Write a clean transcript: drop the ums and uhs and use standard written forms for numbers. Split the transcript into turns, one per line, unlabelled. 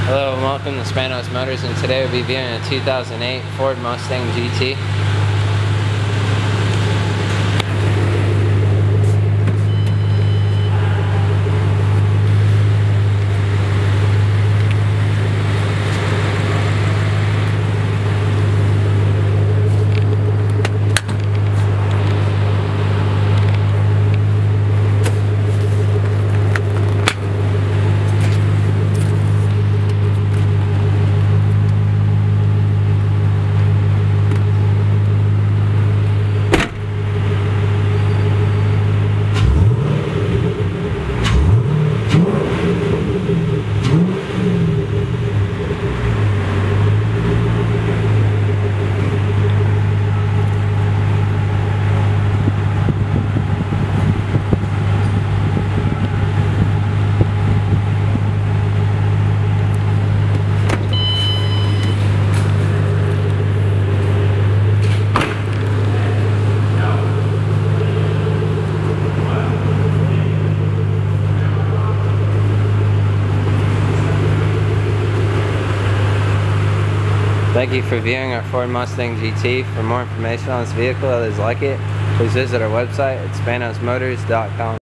Hello and welcome to Spanos Motors, and today we'll be viewing a 2008 Ford Mustang GT. Thank you for viewing our Ford Mustang GT. For more information on this vehicle or others like it, please visit our website at spanosmotors.com.